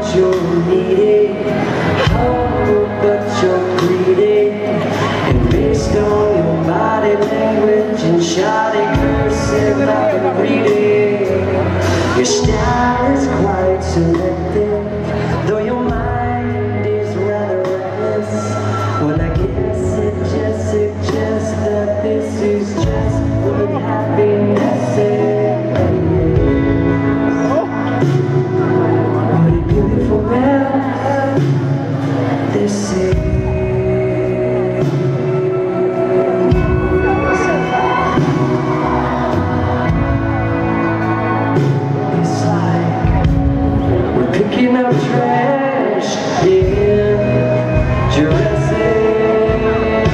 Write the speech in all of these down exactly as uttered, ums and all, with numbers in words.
you're needing, humble but you're greedy, and based on your body language and shoddy cursive I've been reading. Your style is quite selective, though your mind is rather reckless. Well, I guess it just suggests that this is just what happiness is. What a beautiful mess this is. Picking up trash in dresses.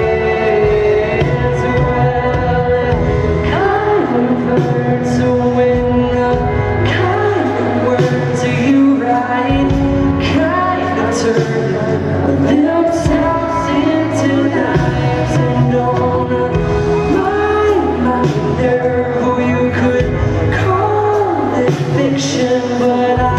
Well, it kind of hurts when the kind of words you write kind of turn themselves into knives. And on my mind, there, who you could call it fiction, but I